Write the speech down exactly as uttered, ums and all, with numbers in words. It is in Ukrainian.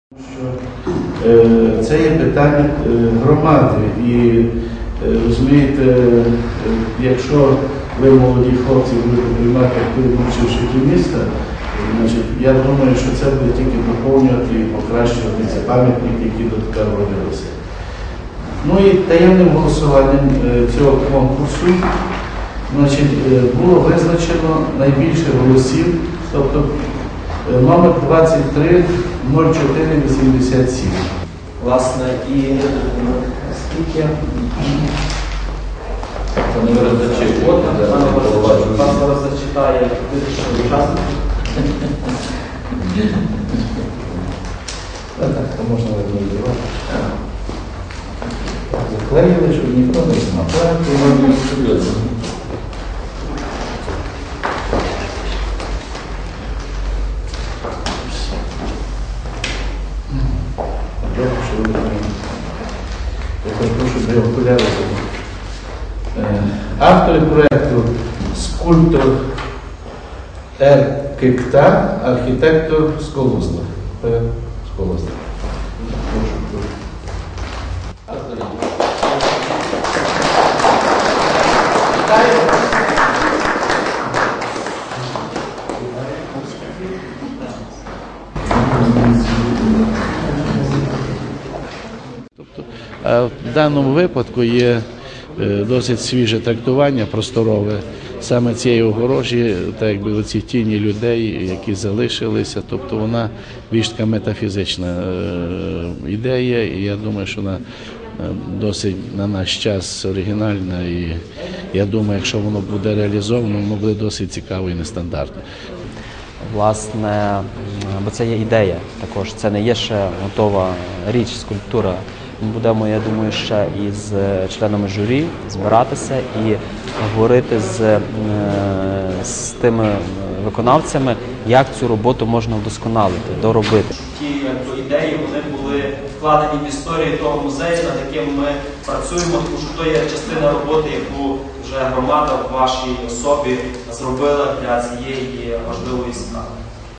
Що е, це є питання е, громади і е, розумієте, е, якщо ви молоді хлопці будете приймати активну участь в житті міста, значить, я думаю, що це буде тільки доповнювати і покращувати ці пам'ятники, які дотепер робилися. Ну і таємним голосуванням е, цього конкурсу значить, е, було визначено найбільше голосів, тобто е, номер двадцять три нуль чотири вісімдесят сім. Власне, і скільки це не роздачі квоти, пан зараз зачитає тисячу учасників. Так, то можна вибирати. Заклеїли, щоб ніхто не знав. Так, автори проєкту скульптор Р. Кикта, архітектор Сколозна. Сколозна. Тобто, в даному випадку є досить свіже трактування, просторове саме цієї огорожі, так якби оці тіні людей, які залишилися, тобто вона більш така метафізична ідея, і я думаю, що вона досить на наш час оригінальна, і я думаю, якщо воно буде реалізовано, воно буде досить цікаво і нестандартно. Власне, бо це є ідея також, це не є ще готова річ, скульптура. Ми будемо, я думаю, ще із членами журі збиратися і говорити з, з тими виконавцями, як цю роботу можна вдосконалити, доробити. Ті ідеї вони були вкладені в історію того музею, над яким ми працюємо, тому що то є частина роботи, яку вже громада в вашій особі зробила для цієї важливої справи.